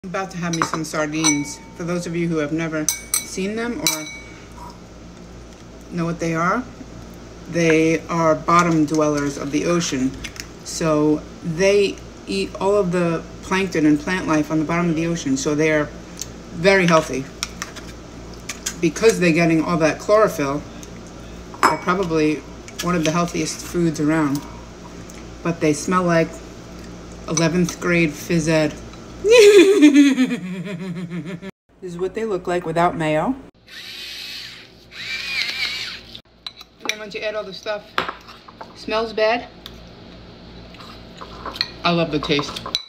I'm about to have me some sardines. For those of you who have never seen them or know what they are bottom dwellers of the ocean. So they eat all of the plankton and plant life on the bottom of the ocean. So they are very healthy. Because they're getting all that chlorophyll, they're probably one of the healthiest foods around. But they smell like 11th grade phys ed. This is what they look like without mayo. And then once you add all the stuff, smells bad. I love the taste.